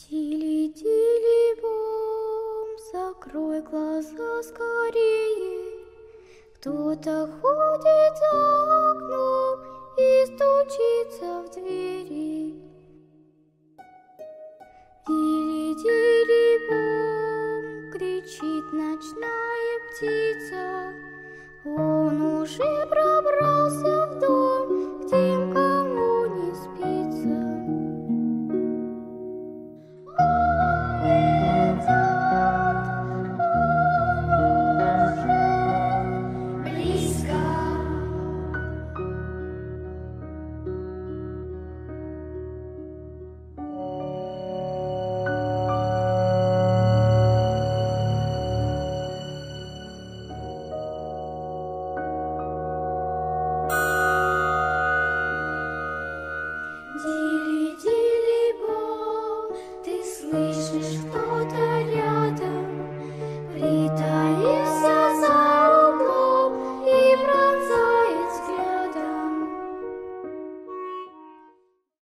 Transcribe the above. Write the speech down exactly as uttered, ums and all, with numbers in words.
Тили-тили-бом, закрой глаза скорее. Кто-то ходит за окном и стучится в двери. Тили-тили-бом, кричит ночная птица. Он уже пробрался в дом к тем, кому не спится. Тили-тили-бом, ты слышишь, кто